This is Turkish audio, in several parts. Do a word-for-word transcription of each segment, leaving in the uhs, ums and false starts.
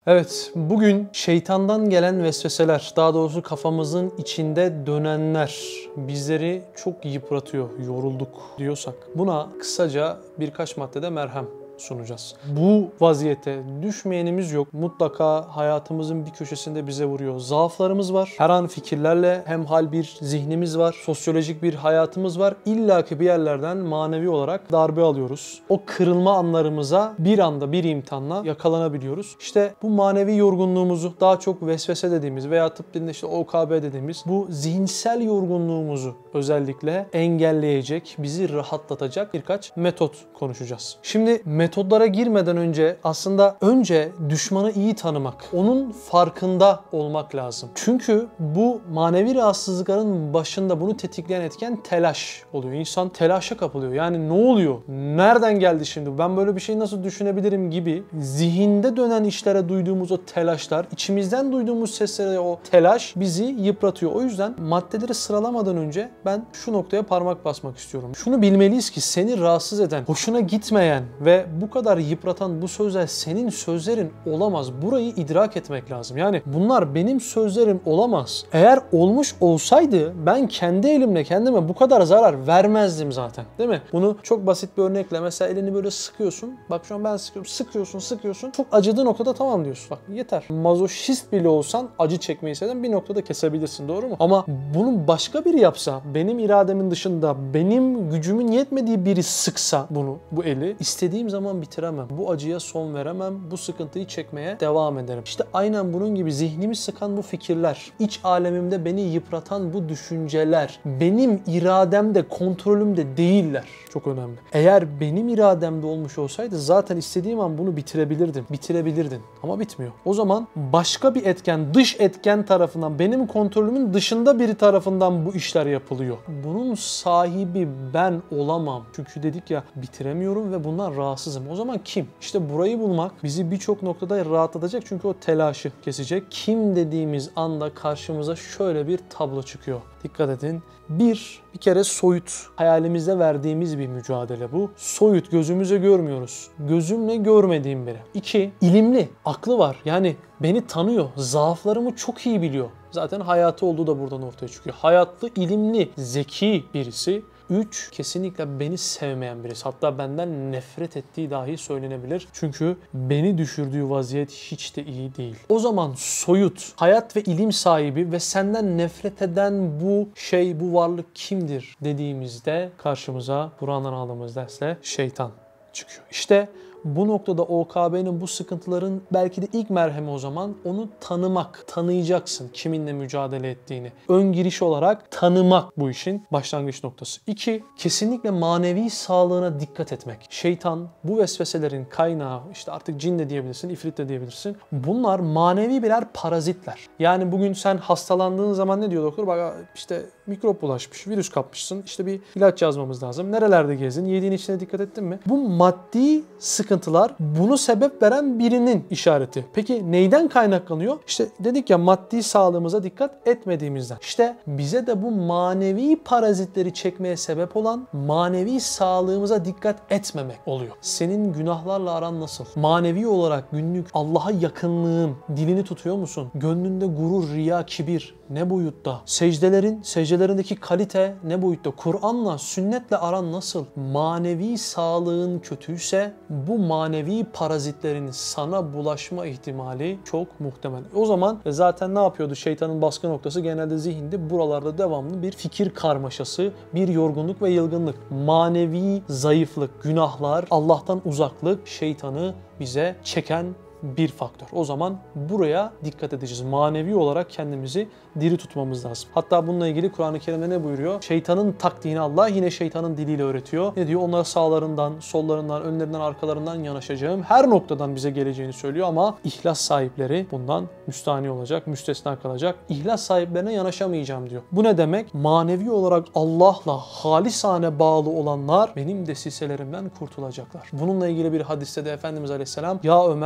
Evet, bugün şeytandan gelen vesveseler, daha doğrusu kafamızın içinde dönenler bizleri çok yıpratıyor, yorulduk diyorsak buna kısaca birkaç maddede merhem sunacağız. Bu vaziyete düşmeyenimiz yok. Mutlaka hayatımızın bir köşesinde bize vuruyor. Zaaflarımız var. Her an fikirlerle hemhal bir zihnimiz var. Sosyolojik bir hayatımız var. İlla ki bir yerlerden manevi olarak darbe alıyoruz. O kırılma anlarımıza bir anda bir imtihanla yakalanabiliyoruz. İşte bu manevi yorgunluğumuzu, daha çok vesvese dediğimiz veya tıp dilinde işte O K B dediğimiz bu zihinsel yorgunluğumuzu özellikle engelleyecek, bizi rahatlatacak birkaç metot konuşacağız. Şimdi metodlara girmeden önce aslında önce düşmanı iyi tanımak, onun farkında olmak lazım. Çünkü bu manevi rahatsızlıkların başında bunu tetikleyen etken telaş oluyor. İnsan telaşa kapılıyor. Yani ne oluyor? Nereden geldi şimdi? Ben böyle bir şey nasıl düşünebilirim gibi zihinde dönen işlere duyduğumuz o telaşlar, içimizden duyduğumuz seslere o telaş bizi yıpratıyor. O yüzden maddeleri sıralamadan önce ben şu noktaya parmak basmak istiyorum. Şunu bilmeliyiz ki seni rahatsız eden, hoşuna gitmeyen ve bu kadar yıpratan bu sözler senin sözlerin olamaz. Burayı idrak etmek lazım. Yani bunlar benim sözlerim olamaz. Eğer olmuş olsaydı ben kendi elimle kendime bu kadar zarar vermezdim zaten. Değil mi? Bunu çok basit bir örnekle mesela elini böyle sıkıyorsun. Bak şu an ben sıkıyorum. Sıkıyorsun, sıkıyorsun. Çok acıdığı noktada tamam diyorsun. Bak yeter. Mazoşist bile olsan acı çekmeyi isteden bir noktada kesebilirsin. Doğru mu? Ama bunu başka biri yapsa, benim irademin dışında, benim gücümün yetmediği biri sıksa bunu, bu eli istediğim zaman bitiremem. Bu acıya son veremem. Bu sıkıntıyı çekmeye devam ederim. İşte aynen bunun gibi zihnimi sıkan bu fikirler, iç alemimde beni yıpratan bu düşünceler, benim irademde, kontrolümde değiller. Çok önemli. Eğer benim irademde olmuş olsaydı zaten istediğim an bunu bitirebilirdim. Bitirebilirdin. Ama bitmiyor. O zaman başka bir etken, dış etken tarafından, benim kontrolümün dışında biri tarafından bu işler yapılıyor. Bunun sahibi ben olamam. Çünkü dedik ya bitiremiyorum ve bundan rahatsızım. O zaman kim? İşte burayı bulmak bizi birçok noktada rahatlatacak çünkü o telaşı kesecek. Kim dediğimiz anda karşımıza şöyle bir tablo çıkıyor. Dikkat edin. Bir, bir kere soyut. Hayalimizde verdiğimiz bir mücadele bu. Soyut, gözümüze görmüyoruz. Gözümle görmediğim biri. İki, ilimli, aklı var. Yani beni tanıyor, zaaflarımı çok iyi biliyor. Zaten hayatı olduğu da buradan ortaya çıkıyor. Hayatlı, ilimli, zeki birisi. Üç, kesinlikle beni sevmeyen birisi. Hatta benden nefret ettiği dahi söylenebilir. Çünkü beni düşürdüğü vaziyet hiç de iyi değil. O zaman soyut, hayat ve ilim sahibi ve senden nefret eden bu şey, bu varlık kimdir dediğimizde karşımıza Kur'an'dan aldığımız dersle şeytan çıkıyor. İşte bu noktada O K B'nin bu sıkıntıların belki de ilk merhemi o zaman onu tanımak. Tanıyacaksın kiminle mücadele ettiğini. Ön giriş olarak tanımak bu işin başlangıç noktası. İki, kesinlikle manevi sağlığına dikkat etmek. Şeytan bu vesveselerin kaynağı, işte artık cin de diyebilirsin, ifrit de diyebilirsin. Bunlar manevi birer parazitler. Yani bugün sen hastalandığın zaman ne diyor doktor? Bak işte mikrop bulaşmış, virüs kapmışsın. İşte bir ilaç yazmamız lazım. Nerelerde gezdin? Yediğin içine dikkat ettin mi? Bu maddi sıkıntılar bunu sebep veren birinin işareti. Peki neyden kaynaklanıyor? İşte dedik ya maddi sağlığımıza dikkat etmediğimizden. İşte bize de bu manevi parazitleri çekmeye sebep olan manevi sağlığımıza dikkat etmemek oluyor. Senin günahlarla aran nasıl? Manevi olarak günlük Allah'a yakınlığın dilini tutuyor musun? Gönlünde gurur, riya, kibir ne boyutta? Secdelerin, secdelerindeki kalite ne boyutta? Kur'an'la, sünnetle aran nasıl? Manevi sağlığın kötüyse bu manevi parazitlerin sana bulaşma ihtimali çok muhtemel. O zaman zaten ne yapıyordu? Şeytanın baskı noktası genelde zihinde buralarda devamlı bir fikir karmaşası, bir yorgunluk ve yılgınlık. Manevi zayıflık, günahlar, Allah'tan uzaklık şeytanı bize çeken bir faktör. O zaman buraya dikkat edeceğiz. Manevi olarak kendimizi diri tutmamız lazım. Hatta bununla ilgili Kur'an-ı Kerim'de ne buyuruyor? Şeytanın taktiğini Allah yine şeytanın diliyle öğretiyor. Ne diyor? Onlara sağlarından, sollarından, önlerinden, arkalarından yanaşacağım. Her noktadan bize geleceğini söylüyor ama ihlas sahipleri bundan müstahni olacak, müstesna kalacak. İhlas sahiplerine yanaşamayacağım diyor. Bu ne demek? Manevi olarak Allah'la halisane bağlı olanlar benim desiselerimden kurtulacaklar. Bununla ilgili bir hadiste de Efendimiz Aleyhisselam ya Ömer senin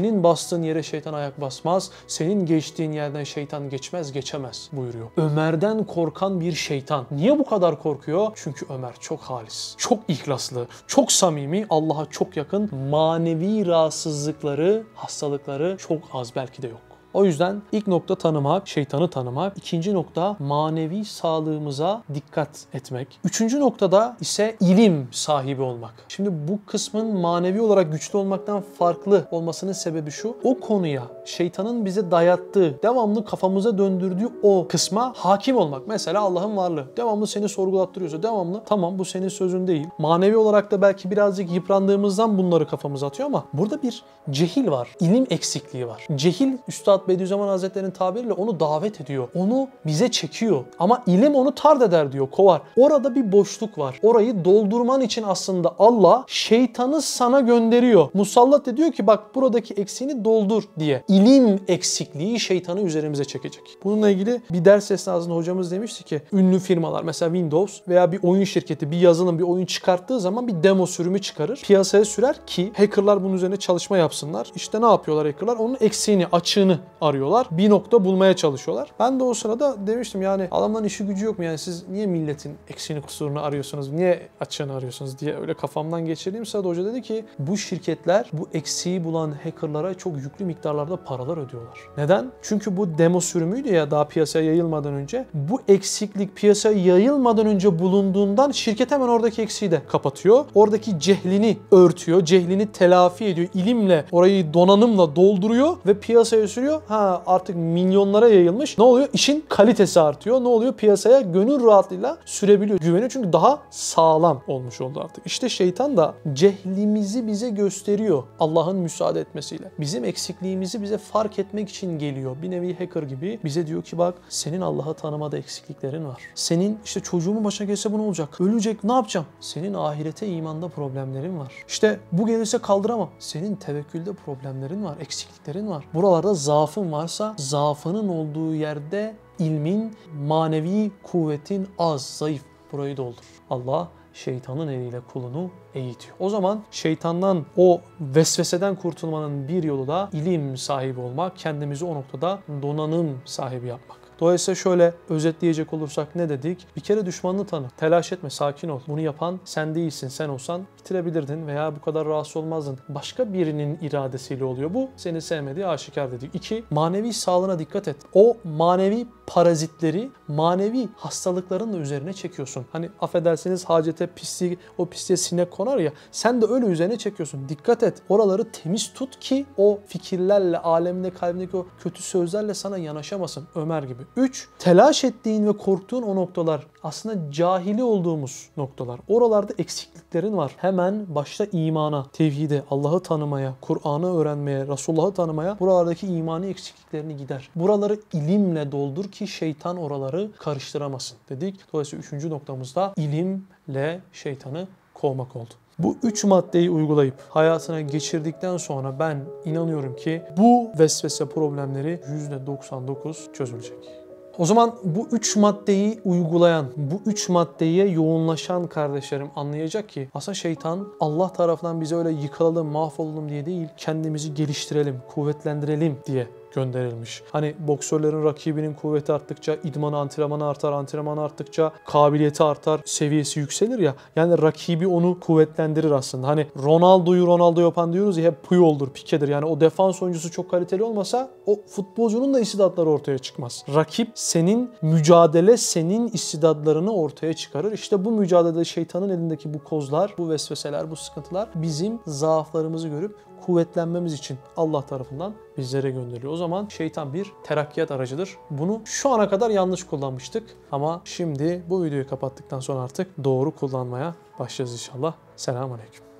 Senin bastığın yere şeytan ayak basmaz. Senin geçtiğin yerden şeytan geçmez, geçemez buyuruyor. Ömer'den korkan bir şeytan. Niye bu kadar korkuyor? Çünkü Ömer çok halis, çok ihlaslı, çok samimi, Allah'a çok yakın. Manevi rahatsızlıkları, hastalıkları çok az, belki de yok. O yüzden ilk nokta tanımak, şeytanı tanımak. İkinci nokta manevi sağlığımıza dikkat etmek. Üçüncü noktada ise ilim sahibi olmak. Şimdi bu kısmın manevi olarak güçlü olmaktan farklı olmasının sebebi şu. O konuya şeytanın bize dayattığı, devamlı kafamıza döndürdüğü o kısma hakim olmak. Mesela Allah'ın varlığı. Devamlı seni sorgulattırıyorsa devamlı tamam bu senin sözün değil. Manevi olarak da belki birazcık yıprandığımızdan bunları kafamıza atıyor ama burada bir cehil var. İlim eksikliği var. Cehil Üstad Bediüzzaman Hazretleri'nin tabiriyle onu davet ediyor. Onu bize çekiyor. Ama ilim onu tard eder diyor, kovar. Orada bir boşluk var. Orayı doldurman için aslında Allah şeytanı sana gönderiyor. Musallat ediyor ki bak buradaki eksiğini doldur diye. İlim eksikliği şeytanı üzerimize çekecek. Bununla ilgili bir ders esnasında hocamız demişti ki ünlü firmalar mesela Windows veya bir oyun şirketi bir yazılım bir oyun çıkarttığı zaman bir demo sürümü çıkarır. Piyasaya sürer ki hackerlar bunun üzerine çalışma yapsınlar. İşte ne yapıyorlar hackerlar? Onun eksiğini, açığını arıyorlar. Bir nokta bulmaya çalışıyorlar. Ben de o sırada demiştim yani adamların işi gücü yok mu? Yani siz niye milletin eksiğini kusurunu arıyorsunuz? Niye açığını arıyorsunuz diye öyle kafamdan geçirdiğim sırada hoca dedi ki bu şirketler bu eksiği bulan hackerlara çok yüklü miktarlarda paralar ödüyorlar. Neden? Çünkü bu demo sürümüydü ya daha piyasaya yayılmadan önce. Bu eksiklik piyasaya yayılmadan önce bulunduğundan şirket hemen oradaki eksiği de kapatıyor. Oradaki cehlini örtüyor. Cehlini telafi ediyor. İlimle orayı donanımla dolduruyor ve piyasaya sürüyor. Ha artık milyonlara yayılmış. Ne oluyor? İşin kalitesi artıyor. Ne oluyor? Piyasaya gönül rahatlığıyla sürebiliyor. Güveniyor çünkü daha sağlam olmuş oldu artık. İşte şeytan da cehlimizi bize gösteriyor. Allah'ın müsaade etmesiyle. Bizim eksikliğimizi bize fark etmek için geliyor. Bir nevi hacker gibi bize diyor ki bak senin Allah'ı tanımada eksikliklerin var. Senin işte çocuğumun başına gelse bu ne olacak? Ölecek ne yapacağım? Senin ahirete imanda problemlerin var. İşte bu gelirse kaldıramam. Senin tevekkülde problemlerin var. Eksikliklerin var. Buralarda zaafın varsa zaafının olduğu yerde ilmin, manevi kuvvetin az, zayıf. Burayı doldur. Allah şeytanın eliyle kulunu eğitiyor. O zaman şeytandan, o vesveseden kurtulmanın bir yolu da ilim sahibi olmak, kendimizi o noktada donanım sahibi yapmak. Dolayısıyla şöyle özetleyecek olursak ne dedik? Bir kere düşmanını tanı. Telaş etme, sakin ol. Bunu yapan sen değilsin. Sen olsan bitirebilirdin veya bu kadar rahatsız olmazdın. Başka birinin iradesiyle oluyor bu. Seni sevmediği aşikar dedik. İki, manevi sağlığına dikkat et. O manevi parazitleri, manevi hastalıkların da üzerine çekiyorsun. Hani affedersiniz hacete pisliği, o pisliğe sinek konar ya. Sen de öyle üzerine çekiyorsun. Dikkat et. Oraları temiz tut ki o fikirlerle, aleminde, kalbindeki o kötü sözlerle sana yanaşamasın. Ömer gibi. üç. Telaş ettiğin ve korktuğun o noktalar aslında cahili olduğumuz noktalar. Oralarda eksikliklerin var. Hemen başta imana, tevhide, Allah'ı tanımaya, Kur'an'ı öğrenmeye, Resulullah'ı tanımaya buralardaki imani eksikliklerini gider. Buraları ilimle doldur ki şeytan oraları karıştıramasın dedik. Dolayısıyla üçüncü noktamızda ilimle şeytanı kovmak oldu. Bu üç maddeyi uygulayıp hayatına geçirdikten sonra ben inanıyorum ki bu vesvese problemleri yüzde doksan dokuz çözülecek. O zaman bu üç maddeyi uygulayan, bu üç maddeye yoğunlaşan kardeşlerim anlayacak ki aslında şeytan Allah tarafından bize öyle yıkılalım, mahvolalım diye değil, kendimizi geliştirelim, kuvvetlendirelim diye gönderilmiş. Hani boksörlerin rakibinin kuvveti arttıkça idmanı, antrenmanı artar, antrenmanı arttıkça kabiliyeti artar, seviyesi yükselir ya. Yani rakibi onu kuvvetlendirir aslında. Hani Ronaldo'yu Ronaldo yapan diyoruz ya hep Puyol'dur, Pique'dir. Yani o defans oyuncusu çok kaliteli olmasa o futbolcunun da istidatları ortaya çıkmaz. Rakip senin mücadele, senin istidadlarını ortaya çıkarır. İşte bu mücadelede şeytanın elindeki bu kozlar, bu vesveseler, bu sıkıntılar bizim zaaflarımızı görüp kuvvetlenmemiz için Allah tarafından bizlere gönderiliyor. O zaman şeytan bir terakkiyat aracıdır. Bunu şu ana kadar yanlış kullanmıştık ama şimdi bu videoyu kapattıktan sonra artık doğru kullanmaya başlayacağız inşallah. Selamun Aleyküm.